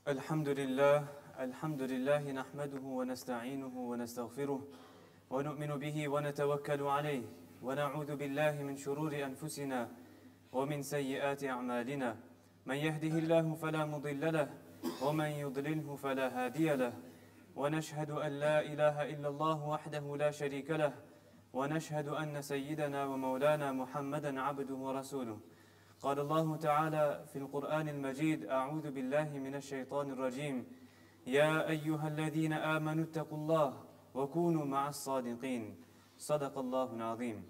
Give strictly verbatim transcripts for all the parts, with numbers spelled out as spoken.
الحمد لله الحمد لله نحمده ونستعينه ونستغفره ونؤمن به ونتوكل عليه ونعوذ بالله من شرور أنفسنا ومن سيئات أعمالنا من يهده الله فلا مضل له ومن يضلله فلا هادي له ونشهد أن لا إله إلا الله وحده لا شريك له ونشهد أن سيدنا ومولانا محمدا عبده ورسوله قال الله تعالى في القرآن المجيد أعوذ بالله من الشيطان الرجيم يا أيها الذين آمنوا اتقوا الله وكونوا مع الصادقين صدق الله العظيم.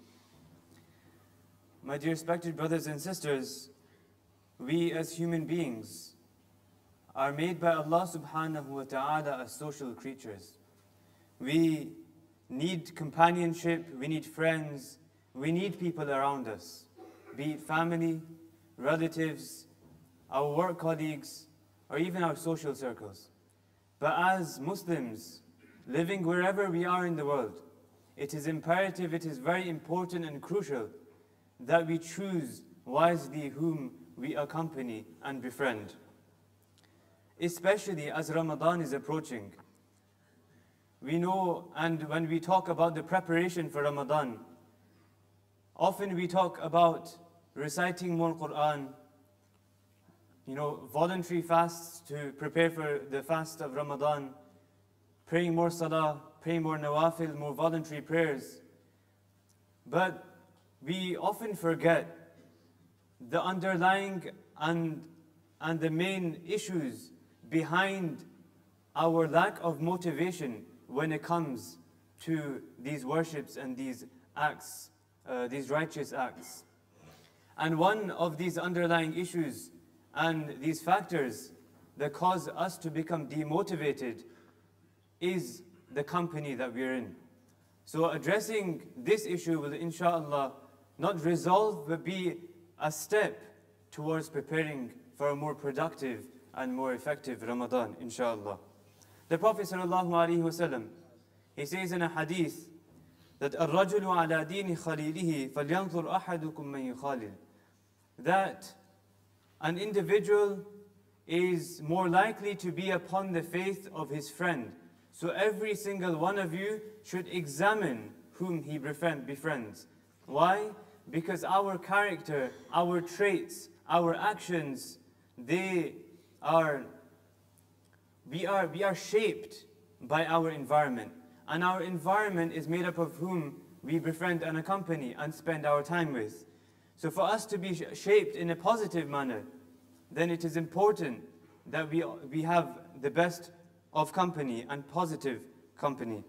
My dear respected brothers and sisters, we as human beings are made by Allah subhanahu wa ta'ala as social creatures. We need companionship, we need friends, we need people around us, be it family, relatives, our work colleagues, or even our social circles. But as Muslims, living wherever we are in the world, it is imperative, it is very important and crucial that we choose wisely whom we accompany and befriend. Especially as Ramadan is approaching. We know, and when we talk about the preparation for Ramadan, often we talk about reciting more Quran, you know, voluntary fasts to prepare for the fast of Ramadan, praying more salah, praying more nawafil, more voluntary prayers. But we often forget the underlying and, and the main issues behind our lack of motivation when it comes to these worships and these acts, uh, these righteous acts. And one of these underlying issues and these factors that cause us to become demotivated is the company that we're in. So addressing this issue will, inshallah, not resolve but be a step towards preparing for a more productive and more effective Ramadan, inshallah. The Prophet sallallahu alaihi wasallam, he says in a hadith that الرجل على دين خليله فلينظر أحدكم من يخالل, that an individual is more likely to be upon the faith of his friend. So every single one of you should examine whom he befriends. Why? Because our character, our traits, our actions, they are, we are, we are shaped by our environment. And our environment is made up of whom we befriend and accompany and spend our time with. So for us to be shaped in a positive manner, then it is important that we, we have the best of company and positive company.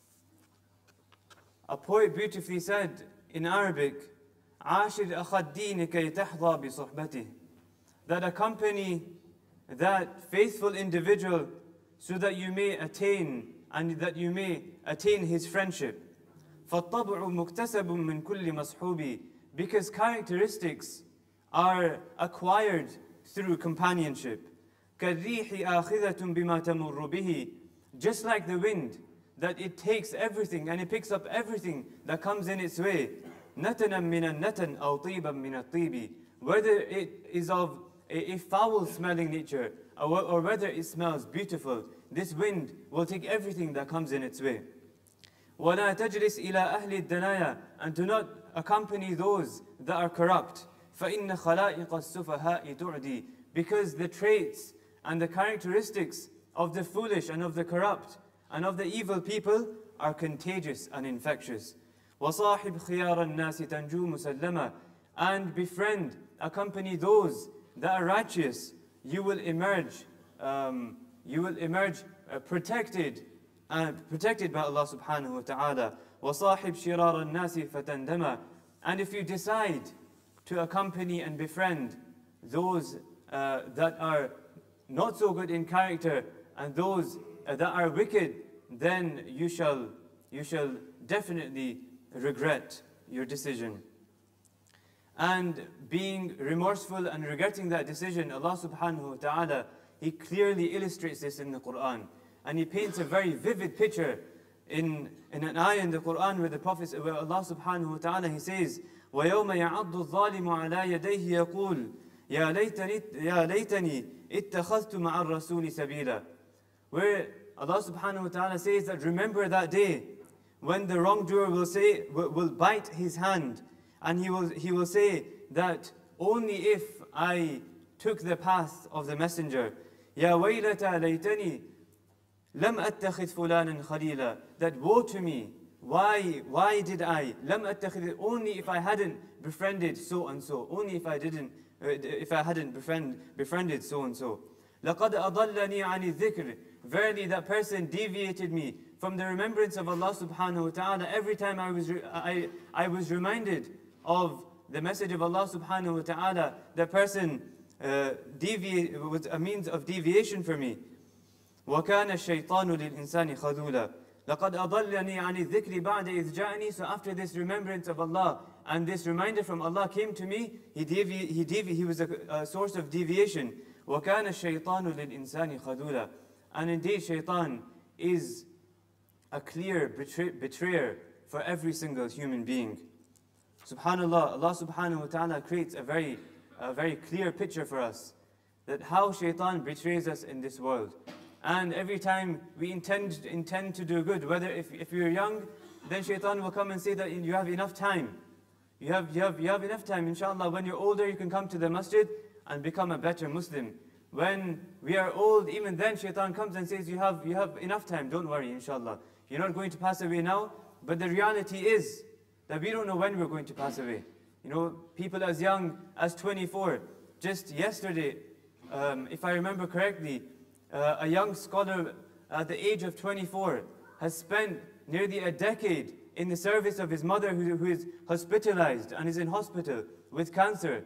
A poet beautifully said in Arabic, عاشر أخا الدين كي تحظى بصحبته, that accompany that faithful individual so that you may attain and that you may attain his friendship. فالطبع مكتسب من كل مصحوب, because characteristics are acquired through companionship. كالريح آخذة بما تمر به, just like the wind, that it takes everything and it picks up everything that comes in its way. نتنا من النتن أو طيبا من الطيب, whether it is of a, a foul smelling nature or, or whether it smells beautiful, this wind will take everything that comes in its way. ولا تجلس إلى أهل الدنايا, and do not accompany those that are corrupt. فإن خلائق السفهاء تعدي, because the traits and the characteristics of the foolish and of the corrupt and of the evil people are contagious and infectious. وصاحب خيار الناس تنجو مسلما, and befriend, accompany those that are righteous. You will emerge, um, you will emerge uh, protected and protected by Allah subhanahu wa ta'ala. وصاحب شرار الناس فتندما, and if you decide to accompany and befriend those uh, that are not so good in character and those uh, that are wicked, then you shall you shall definitely regret your decision. And being remorseful and regretting that decision, Allah subhanahu wa ta'ala, He clearly illustrates this in the Quran. And He paints a very vivid picture in, in an ayah in the Quran where the Prophet, where Allah subhanahu wa ta'ala, He says, وَيَوْمَ يَعَضُّ الظَّالِمُ عَلَى يَدَيْهِ يَقُولُ يا ليتني يا ليتني اتخذت مع الرسول سبيلا. Where Allah subhanahu wa ta'ala says that remember that day when the wrongdoer will say will, will bite his hand, and he will he will say that only if I took the path of the messenger. يا ويلتى ليتني لم أتخذ فلانا خليلا. That woe to me. Why, why did I? لم أتخذ, only if I hadn't befriended so and so. Only if I didn't, uh, if I hadn't befriend, befriended so and so. لقد أضلني عن الذكر. Verily that person deviated me from the remembrance of Allah subhanahu wa ta'ala. Every time I was, I, I was reminded of the message of Allah subhanahu wa ta'ala, that person uh, deviate, was a means of deviation for me. وكان الشيطان للإنسان خذولا. لقد أضلني عن الذكر بعد إذ جاءني. So after this remembrance of Allah and this reminder from Allah came to me, he devi he devi he was a, a source of deviation. وكان الشيطان للإنسان خذولا. And indeed, shaitan is a clear betray betrayer for every single human being. Subhanallah, Allah subhanahu wa ta'ala creates a very, a very clear picture for us that how shaitan betrays us in this world. And every time we intend, intend to do good, whether if, if you're young, then shaitan will come and say that you have enough time. You have, you have, you have enough time, inshallah. When you're older, you can come to the masjid and become a better Muslim. When we are old, even then shaitan comes and says, you have, you have enough time, don't worry, inshallah. You're not going to pass away now, but the reality is that we don't know when we're going to pass away. You know, people as young as twenty-four, just yesterday, um, if I remember correctly, uh, a young scholar at the age of twenty-four has spent nearly a decade in the service of his mother who, who is hospitalized and is in hospital with cancer.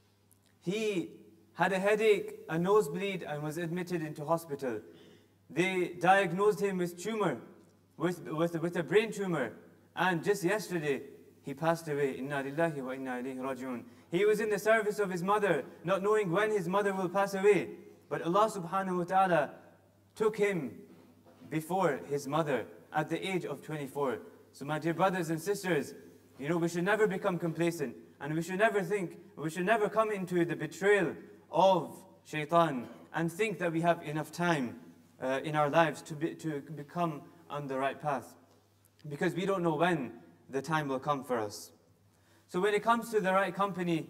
He had a headache, a nosebleed, and was admitted into hospital. They diagnosed him with tumor, with, with, with a brain tumor. And just yesterday, he passed away. Inna lillahi wa inna ilayhi raji'un. He was in the service of his mother, not knowing when his mother will pass away. But Allah subhanahu wa ta'ala took him before his mother at the age of twenty-four. So my dear brothers and sisters, you know, we should never become complacent. And we should never think, we should never come into the betrayal of shaitan and think that we have enough time uh, in our lives to, be, to become on the right path. Because we don't know when the time will come for us. So when it comes to the right company,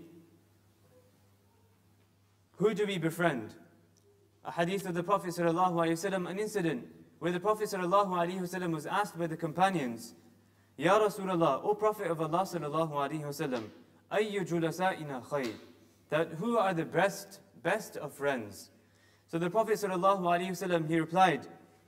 who do we befriend? A hadith of the Prophet sallallahu alaihi wasallam, an incident where the Prophet sallallahu alaihi wasallam was asked by the companions, Ya Rasulullah, O Prophet of Allah sallallahu alaihi wasallam, ayyu julasa'ina khayr, that who are the best, best of friends? So the Prophet sallallahu alaihi wasallam, he replied,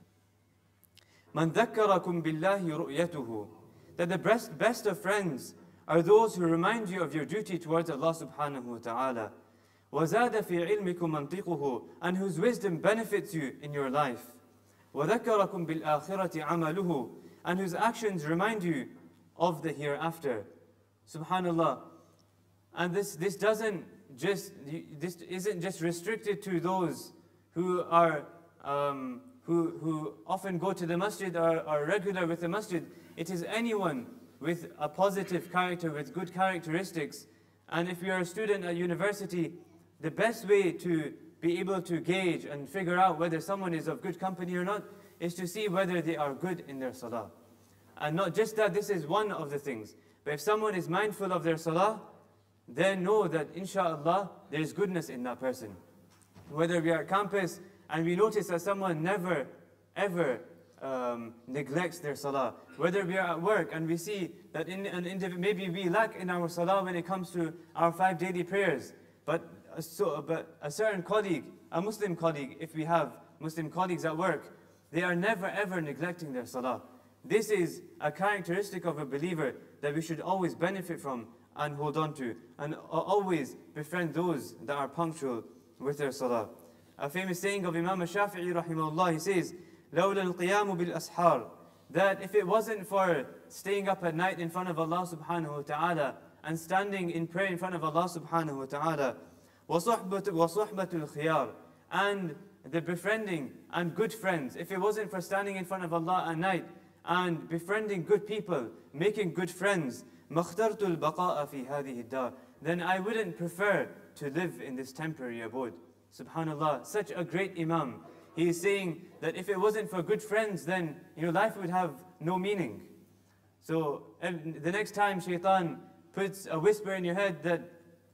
Man dhakkarakum billahi ru'yatuhu, that the best, best of friends are those who remind you of your duty towards Allah subhanahu wa ta'ala. وَزَادَ فِي عِلْمِكُمْ مَنْطِقُهُ, and whose wisdom benefits you in your life. وَذَكَّرَكُمْ بِالْآخِرَةِ عَمَلُهُ, and whose actions remind you of the hereafter. Subhanallah. And this, this doesn't just, this isn't just restricted to those who are, um, who, who often go to the masjid or are regular with the masjid. It is anyone with a positive character, with good characteristics. And if you are a student at university, the best way to be able to gauge and figure out whether someone is of good company or not is to see whether they are good in their salah. And not just that, this is one of the things. But if someone is mindful of their salah, then know that inshaAllah, there is goodness in that person. Whether we are at campus and we notice that someone never, ever um, neglects their salah. Whether we are at work and we see that in an individual, maybe we lack in our salah when it comes to our five daily prayers. But, so, but a certain colleague, a Muslim colleague, if we have Muslim colleagues at work, they are never ever neglecting their salah. This is a characteristic of a believer that we should always benefit from and hold on to, and always befriend those that are punctual with their salah. A famous saying of Imam Shafi'i rahimahullah, he says, لَوْلَا الْقِيَامُ بِالْأَسْحَارِ, that if it wasn't for staying up at night in front of Allah subhanahu wa ta'ala and standing in prayer in front of Allah subhanahu wa ta'ala, وَصُحْبَةُ الْخِيَارِ, and the befriending and good friends, if it wasn't for standing in front of Allah at night and befriending good people, making good friends, مَخْتَرْتُ الْبَقَاءَ فِي هَذِهِ الدَّارِ, then I wouldn't prefer to live in this temporary abode. Subhanallah, such a great Imam. He is saying that if it wasn't for good friends, then your life would have no meaning. So the next time shaitan puts a whisper in your head that,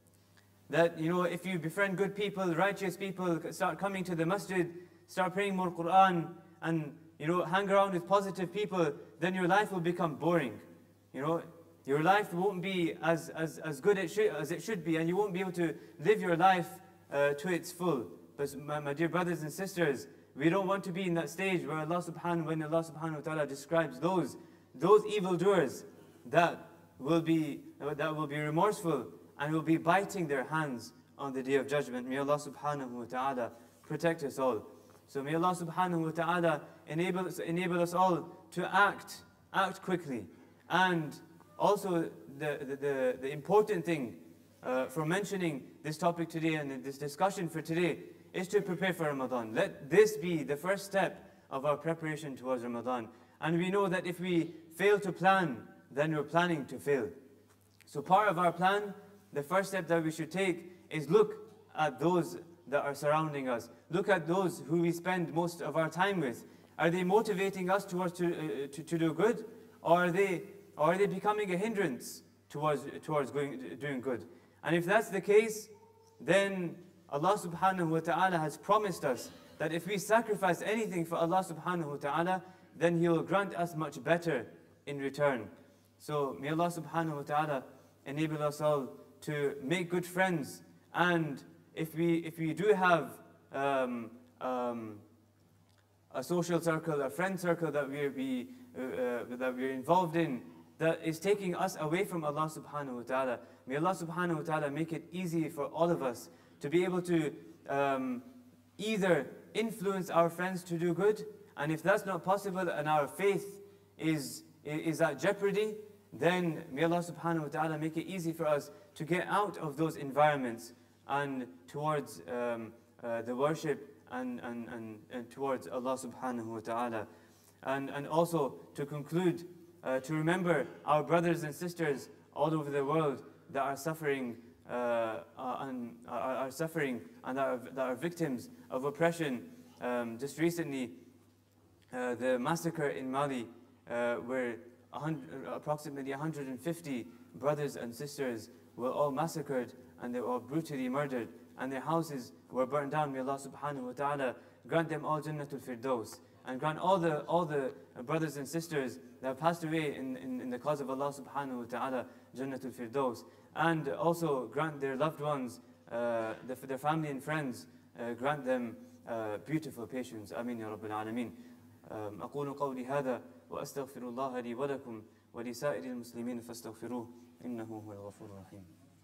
that you know, if you befriend good people, righteous people, start coming to the masjid, start praying more Quran, and you know, hang around with positive people, then your life will become boring. You know, your life won't be as, as, as good it should, as it should be, and you won't be able to live your life uh, to its full. But my, my dear brothers and sisters, we don't want to be in that stage where Allah subhanahu, when Allah subhanahu wa ta'ala describes those, those evildoers that will be, that will be remorseful and will be biting their hands on the Day of Judgment. May Allah subhanahu wa ta'ala protect us all. So may Allah subhanahu wa ta'ala enable us, enable us all to act, act quickly. And also the, the, the, the important thing uh, for mentioning this topic today and this discussion for today is to prepare for Ramadan. Let this be the first step of our preparation towards Ramadan. And we know that if we fail to plan, then we're planning to fail. So part of our plan, the first step that we should take is look at those that are surrounding us. Look at those who we spend most of our time with. Are they motivating us towards to, uh, to, to do good? Or are they, or are they becoming a hindrance towards, towards going, doing good? And if that's the case, then Allah subhanahu wa ta'ala has promised us that if we sacrifice anything for Allah subhanahu wa ta'ala, then He will grant us much better in return. So may Allah subhanahu wa ta'ala enable us all to make good friends. And if we, if we do have um, um, a social circle, a friend circle that we're, be, uh, uh, that we're involved in, that is taking us away from Allah subhanahu wa ta'ala, may Allah subhanahu wa ta'ala make it easy for all of us to be able to um, either influence our friends to do good, and if that's not possible and our faith is, is at jeopardy, then may Allah subhanahu wa ta'ala make it easy for us to get out of those environments and towards um, uh, the worship and, and, and, and towards Allah subhanahu wa ta'ala. And, and also to conclude, uh, to remember our brothers and sisters all over the world that are suffering uh, and are, are suffering and that are, that are victims of oppression. Um, just recently, uh, the massacre in Mali, uh, where approximately one hundred fifty brothers and sisters were all massacred and they were all brutally murdered, and their houses were burned down. May Allah subhanahu wa ta'ala grant them all Jannatul Firdaus, and grant all the all the brothers and sisters that have passed away in, in, in the cause of Allah subhanahu wa ta'ala Jannatul Firdaus, and also grant their loved ones, uh, the, their family and friends, uh, grant them uh, beautiful patience. Ameen ya Rabbil Alameen. أقول قولي هذا وأستغفر الله لي ولكم ولسائر المسلمين فاستغفروه إنه هو الغفور الرحيم.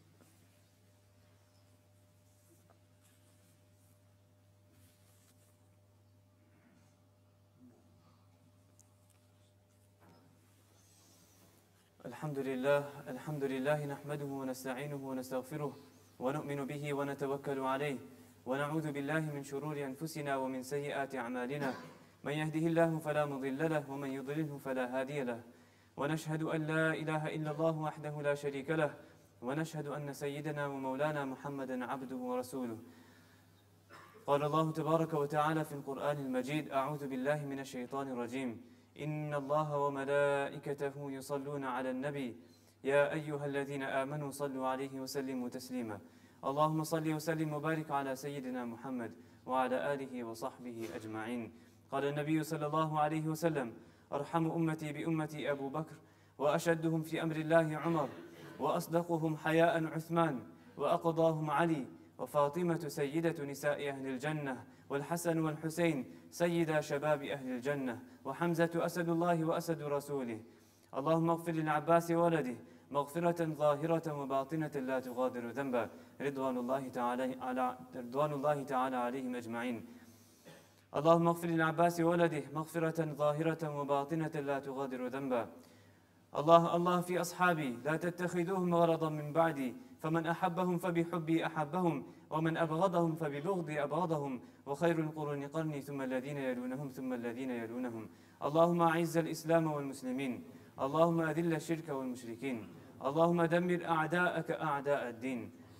الحمد لله الحمد لله نحمده ونستعينه ونستغفره ونؤمن به ونتوكل عليه ونعوذ بالله من شرور أنفسنا ومن سيئات أعمالنا من يهده الله فلا مضل له ومن يضلله فلا هادي له ونشهد أن لا إله إلا الله وحده لا شريك له ونشهد أن سيدنا ومولانا محمدا عبده ورسوله. قال الله تبارك وتعالى في القرآن المجيد: أعوذ بالله من الشيطان الرجيم. إن الله وملائكته يصلون على النبي يا أيها الذين آمنوا صلوا عليه وسلموا تسليما. اللهم صل وسلم وبارك على سيدنا محمد وعلى آله وصحبه أجمعين. قال النبي صلى الله عليه وسلم: أرحم أمتي بأمتي أبو بكر وأشدهم في أمر الله عمر وأصدقهم حياء عثمان وأقضاهم علي وفاطمة سيدة نساء أهل الجنة والحسن والحسين سيدا شباب أهل الجنة وحمزة أسد الله وأسد رسوله. اللهم اغفر للعباس ولده مغفرة ظاهرة وباطنة لا تغادر ذنبا رضوان الله تعالى على رضوان الله تعالى عليهم أجمعين. اللهم اغفر للعباس ولده مغفرة ظاهرة وباطنة لا تغادر ذنبا. الله الله في أصحابي لا تتخذوهم غرضا من بعدي فمن أحبهم فبحبي أحبهم ومن أبغضهم فببغضي أبغضهم وخير القرون قرني ثم الذين يلونهم ثم الذين يلونهم. اللهم أعز الإسلام والمسلمين. اللهم أذل الشرك والمشركين. اللهم دمر أعداءك أعداء الدين.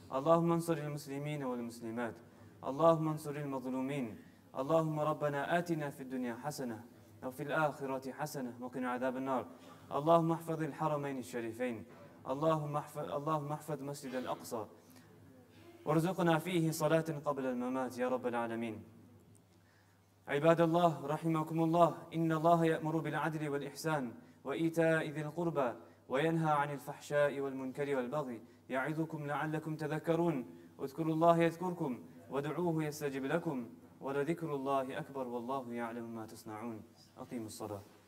اللهم انصر المسلمين والمسلمات. اللهم انصر المظلومين. اللهم ربنا آتنا في الدنيا حسنة وفي الآخرة حسنة وقنا عذاب النار. اللهم احفظ الحرمين الشريفين. اللهم احفظ, اللهم احفظ مسجد الأقصى وارزقنا فيه صلاة قبل الممات يا رب العالمين. عباد الله رحمكم الله، إن الله يأمر بالعدل والإحسان وإيتاء ذي القربى وينهى عن الفحشاء والمنكر والبغي يعظكم لعلكم تذكرون. اذكروا الله يذكركم وادعوه يستجب لكم ولذكر الله أكبر والله يعلم ما تصنعون. أقيموا الصلاة.